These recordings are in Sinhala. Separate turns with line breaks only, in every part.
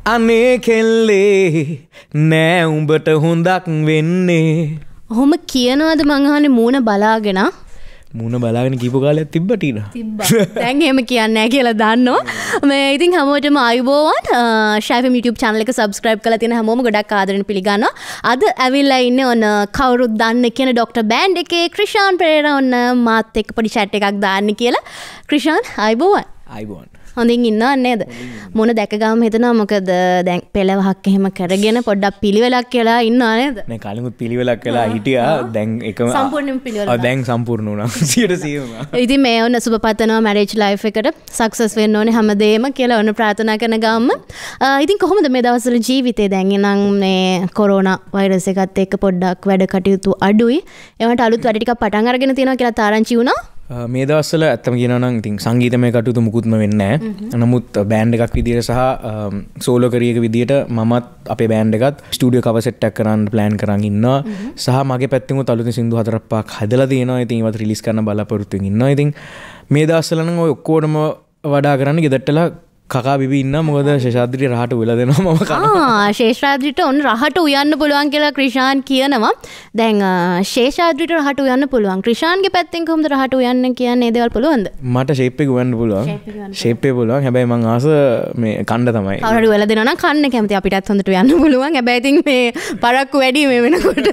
අනේ කෙල්ලේ නෑ උඹට හොඳක් වෙන්නේ.
ඔහොම කියනවාද මං අහන්නේ මූණ බලාගෙන?
මූණ බලාගෙන කීප කාලයක් තිබ්බ ටීනා.
තිබ්බා. දැන් එහෙම කියන්නේ නැහැ කියලා දන්නවා. මේ ඉතින් හැමෝටම ආයුබෝවන්. Shaa FM YouTube channel එක subscribe කරලා තියෙන හැමෝම ගොඩක් ආදරෙන් පිළිගන්නවා. අද ඇවිල්ලා ඉන්නේ ඔන්න කවුරුත් දන්න කියන Dr. Band එකේ Krishan Perera ඔන්න මාත් එක්ක පොඩි chat එකක් දාන්න කියලා. Krishan ආයුබෝවන්.
ආයුබෝවන්.
හොඳින් ඉන්නව නේද? මොන දැක ගාම හිතනවා මොකද දැන් පෙළවහක් එහෙම කරගෙන පොඩ්ඩක් පිළිවෙලක් කියලා ඉන්නව නේද?
මේ කලිමුත් පිළිවෙලක් කළා හිටියා. දැන් එකම
සම්පූර්ණයෙන් පිළිවෙල.
දැන් සම්පූර්ණ වුණා 100%ම.
ඉතින් මේ ඔන්න සුබ පතනවා මැරේජ් ලයිෆ් එකට සක්සස් වෙන්න ඕනේ හැමදේම කියලා ඔන්න ප්‍රාර්ථනා කරන ගාම. ඉතින් කොහොමද මේ දවස්වල ජීවිතේ දැන් එනං මේ කොරෝනා වෛරස් එකත් එක්ක පොඩ්ඩක් වැඩ කටයුතු අඩුයි. ඒවට අලුත් වැඩ ටිකක් පටන් අරගෙන තියෙනවා කියලා තාරංචි වුණා.
මේ දවස්වල ඇත්තම කියනවා නම් ඉතින් සංගීතමය කටයුතු මුකුත්ම වෙන්නේ නැහැ. නමුත් බෑන්ඩ් එකක් විදියට සහ සෝලෝ කරියර් එක විදියට මමත් අපේ බෑන්ඩ් එකත් ස්ටුඩියෝ කවර් සෙට් එකක් කරන්න ප්ලෑන් කරන් ඉන්නවා. සහ මගේ පැත්තෙන් උත් අලුතින් සින්දු 4-5ක් හදලා තියෙනවා. ඉතින් ඒවත් රිලීස් කරන්න බලාපොරොත්තු වෙමින් ඉන්නවා. ඉතින් මේ දවස්වල නම් ඔය ඔක්කොටම වඩා කරන්න ගෙදරටලා කකා බිබී ඉන්න මොකද ශේෂාද්‍රිට රහට උයලා දෙනවා මම කනවා.
ශේෂාද්‍රිට ඔන්න රහට උයන්න පුළුවන් කියලා ක්‍රිෂාන් කියනවා. දැන් ශේෂාද්‍රිට රහට උයන්න පුළුවන්. ක්‍රිෂාන්ගේ පැත්තෙන් කොහොමද රහට උයන්න කියන්නේ ඒ දේවල් පුළුවන්ද?
මට ෂේප් එක උයන්න පුළුවන්. ෂේප් එක පුළුවන්. හැබැයි මං ආස මේ කණ්ඩ තමයි.
කවුරු උයලා දෙනවා නම් කන්න කැමති අපිටත් හොඳට උයන්න පුළුවන්. හැබැයි ඉතින් මේ පරක්කු වැඩි මේ වෙනකොට.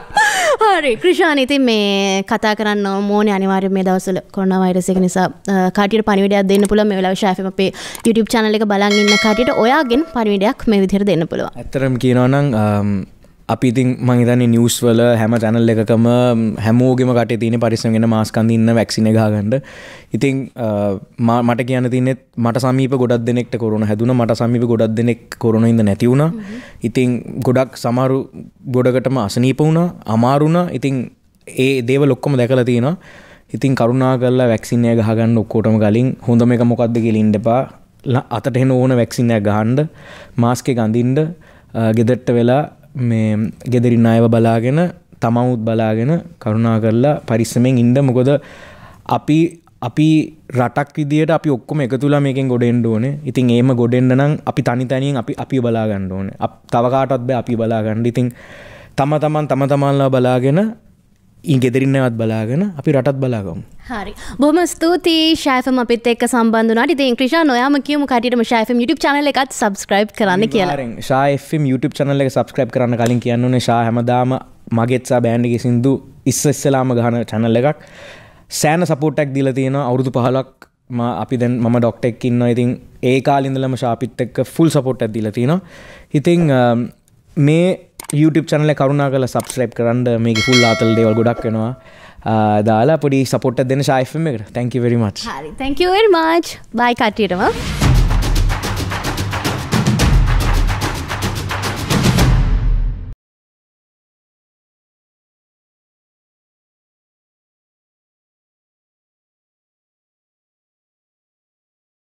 හරි ක්‍රිෂාන් ඉතින් මේ කතා කරන්න ඕනේ අනිවාර්යයෙන් මේ දවස්වල කොරෝනා වෛරස් එක නිසා කාටියට පණිවිඩයක් දෙන්න පුළුවන් මේ වෙලාවේ Shaa FM අපේ YouTube channel එක බලන් ඉන්න කටියට ඔයාගෙන් පණිවිඩයක් මේ විදිහට දෙන්න පුළුවන්.
ඇත්තටම කියනවා නම් අපි ඉතින් මම හිතන්නේ නිවුස් වල හැම channel එකකම හැමෝගෙම කටේ තියෙන පරිස්සම් වෙන මාස්ක් අඳින්න වැක්සින් එක ගහගන්න. ඉතින් මට කියන්න තියෙන්නේ මට සමීප ගොඩක් දෙනෙක්ට කොරෝනා හැදුණා. මට සමීප ගොඩක් දෙනෙක් කොරෝනා හින්දා නැති වුණා. ඉතින් ගොඩක් සමහරු ගොඩකටම අසනීප වුණා, අමාරු වුණා. ඉතින් ඒ දේවල් ඔක්කොම දැකලා තියෙනවා. ඉතින් කරුණා කරලා වැක්සින් එක ගහගන්න ඔක්කොටම කලින් හොඳම එක මොකක්ද කියලා ඉන්න එපා. අතට එන ඕන වැක්සින් එකක් ගහන්න, මාස්ක් එක අඳින්න, ගෙදරට වෙලා මේ ගෙදරින් අයව බලාගෙන, තමමුත් බලාගෙන කරුණා කරලා පරිස්සමෙන් ඉන්න. මොකද අපි රටක් විදියට අපි ඔක්කොම එකතුලා මේකෙන් ගොඩ එන්න ඕනේ. ඉතින් එහෙම ගොඩ එන්න නම් අපි තනියෙන් අපි බලා ගන්න ඕනේ. තව කාටවත් බෑ අපි බලා ගන්න. ඉතින් තම තමන්ලා බලාගෙන ගෙදරින්නවත් බලාගෙන අපි රටත් බලාගමු.
හරි. බොහොම ස්තුතියි Shaa FM අපිත් එක්ක සම්බන්ධ වුණාට. ඉතින් ක්‍රිෂාන් ඔයාම කියමු කටියටම Shaa FM YouTube channel එකත් subscribe කරන්න කියලා.
Shaa FM YouTube channel එක subscribe කරන්න කලින් කියන්න ඕනේ Shaa හැමදාම මගෙත් සහ බෑන්ඩ් එකේ සින්දු ඉස්සෙල්ලාම ගහන channel එකක්. සෑන support එකක් දීලා තියෙනවා අවුරුදු 15ක් අපි දැන් මම ඩොක්ටර් එක්ක ඉන්නවා. ඉතින් ඒ කාලේ ඉඳලම Shaa අපිත් එක්ක full support එකක් දීලා තියෙනවා. ඉතින් මේ YouTube channel එක කරුණා කරලා subscribe කරන්න. මේකේ full ආතල් දේවල් ගොඩක් වෙනවා. දාලා පොඩි support එකක් දෙන්න Shaa FM එකට. Thank you very much.
හරි. Thank you very much. Bye කටියටම.